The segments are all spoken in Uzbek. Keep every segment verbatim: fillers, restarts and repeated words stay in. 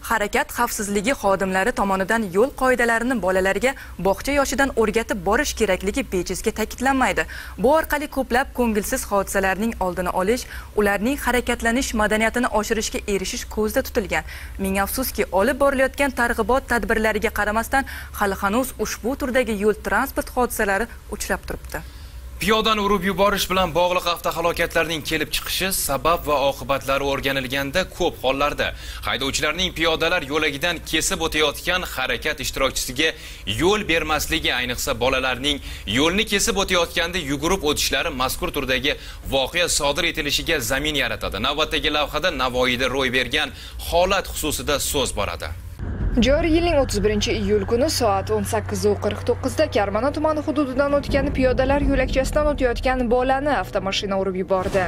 harakat xavfsizligi xodimlari tomonidan yo'l qoidalarini bolalarga bog'cha yoshidan o'rgatib borish kerakligi bejizga ta'kidlanmaydi. Bu orqali ko'plab ko'ngilsiz hodisalarning oldini olish, ularning harakatlanish madaniyatini oshirishga erishish ko'zda tutilgan. Ming afsuski, olib borilayotgan targ'ibot tadbirlariga qaramasdan hali hanuz ushbu turdagi yo'l transport hodisalari uchrab turibdi. Piyodani urib yuborish bilan bog'liq avtohalokatlarning kelib chiqishi, sabab va oqibatlari o'rganilganda ko'p hollarda haydovchilarning piyodalar yo'lagidan kesib o'tayotgan harakat ishtirokchisiga yo'l bermasligi, ayniqsa bolalarning yo'lni kesib o'tayotganda yugurib o'tishlari mazkur turdagi voqea sodir etilishiga zamin yaratadi. Navbatdagi lavhada Navoiyda ro'y bergan holat xususida so'z boradi. Joriy yilning o'ttiz birinchi iyul kuni soat o'n sakkiz qirq to'qqiz da Karmana tumani hududidan o'tgan piyodalar yo'lakchasidan o'tayotgan bolani avtomashina urib yubordi.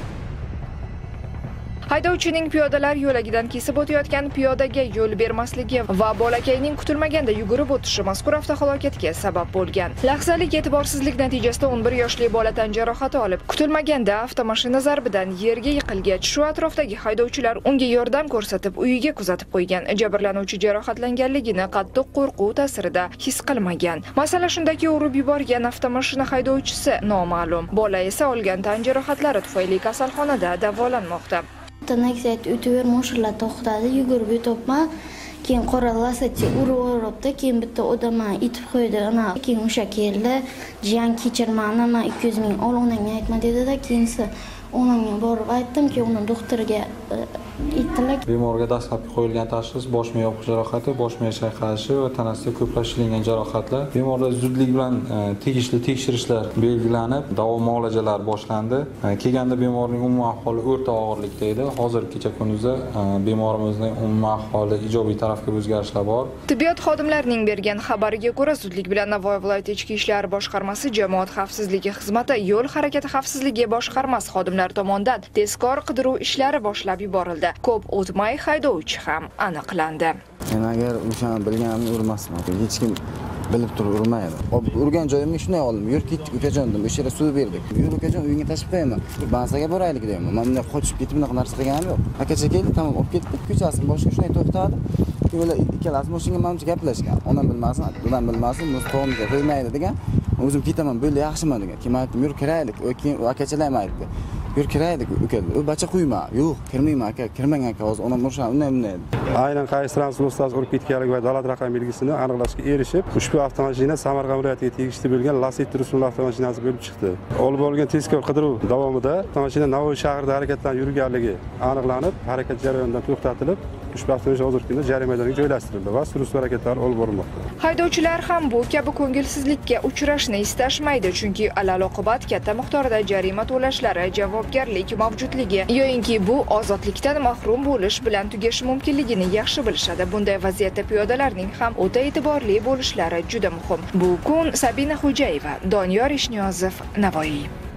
Haydovchining piyodalar yo'lagidan kesib o'tayotgan piyodaga yo'l bermasligi va bolakayning kutilmaganda yugurib o'tishi mazkur avtohalokatga sabab bo'lgan. Lahzalik e'tiborsizlik natijasida o'n bir yoshli bola tan jarohati olib, kutilmaganda avtomashina zarbidan yerga yiqilgach, shu atrofdagi haydovchilar unga yordam ko'rsatib, uyiga kuzatib qo'ygan. Jabrlanuvchi jarohatlanganligini qattiq qo'rquv ta'sirida his qilmagan. Masala shundaki, urib yuborgan avtomashina haydovchisi noma'lum. Bola esa olgan tan jarohatlari tufayli kasalxonada davolanmoqda. Nexet o'tib moshlar to'xtadi, yugurib o'tibman. Keyin qora Lacetti urib-uribdi, keyin bitta odamni itib qo'ydi. Ana keyin o'sha keldi, jiyan kechirmani, men ikki yuz ming ol, onangga aytma dedi-da, keyinsi onamga borib aytdim-ki, uni doktorga itdilar. Bemorga dastlabki qo'yilgan tashxis bosh miya yopiq jarohati, bosh miya chayqalishi va tanasida ko'plab shilingan jarohatlar. Bemorda zudlik bilan tegishli tekshirishlar belgilanib, davo muolajalari boshlandi. Kelganda bemorning umumiy ahvoli o'rta og'irlikda edi. Hozir kecha kunduzda bemorimizning umumiy ahvoli ijobiy tarafga o'zgarishlar bor. Tibbiyot xodimlarining bergan xabariga ko'ra, zudlik bilan Navoiy viloyati ichki ishlar boshqarmasi jamoat xavfsizligi xizmati yo'l harakati xavfsizligi boshqarmasi xodimlari tomonidan tezkor qidiruv ishlari boshlab yuborildi. Ko'p o'tmay haydovchi ham aniqlandi. Men agar o'shani bilganimni urmasman, hech kim bilib turib urmaydi. Urgan joyimni shunday oldim. Yur ketdik ukajon dedim, o'sha yerda suv berdik. Yur ukajon, uyingga tashib qo'yaman. Bansaga boraylik deyman. Men bunday qochib ketib bunaqa narsa qilganim yo'q. Akacha keldi, tamom, olib ketdik. Ko'chasini boshqa shunday to'xtadi. Yo'la ikkalasi mashinaga menimcha gaplashgan. Onam bilmasin, dadam bilmasin, biz qo'limizga qo'ymaydi degan. O'zim ketaman, bo'ldi, yaxshiman degan. Keyin aytdim, yur kiraylik. Keyin akachalar aytdi. Yur kiraylik uka. U bacha qo'yma. Yo'q, kirmayman aka, kirmang aka, hozir onam o'sha unday bunday. Aynan qaysi transport vositasi urib ketganligi va davlat raqam belgisini aniqlashga erishib, ushbu avtomashina Samarqand viloyatiga tegishli bo'lgan Lacetti rusumli avtomashinasi bo'lib chiqdi. Olib bo'lgan tezkor qidiruv davomida avtomashina Navoiy shahrida harakatlanib yurganligi aniqlanib, harakat jarayonidan to'xtatilib, ushbu avtomashina hozirgi kunda jarimalarga joylashtirildi va surishtiruv harakatlari olib borilmoqda. Haydovchilar ham bu kabi ko'ngilsizlikka uchrashni istashmaydi, chunki alal-oqibat katta miqdorda jarima to'lashlari, javobgarlik mavjudligi yo'inki bu ozodlikdan mahrum bo'lish bilan tugashi mumkinligini yaxshi bilishadi. Bunday vaziyatda piyodalarning ham o'ta e'tiborli bo'lishlari juda muhim. Bu kun Sabina Xo'jayeva, Doniyor Ishniyozov, Navoiy.